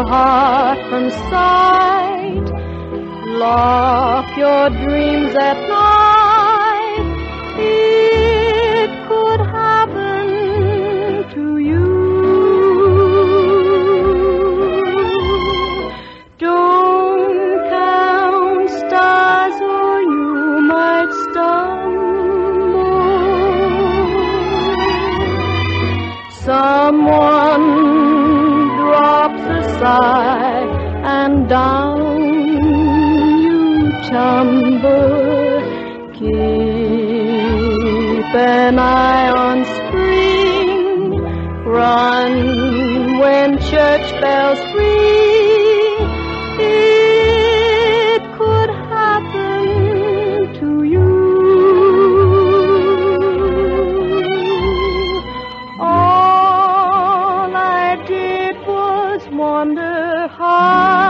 your heart from sight. Lock your dreams at night. It could happen to you. Don't count stars or you might stumble. Someone drops a sigh and down you tumble. Keep an eye on spring. Run when church bells ring. It could happen to you. All I did was wonder how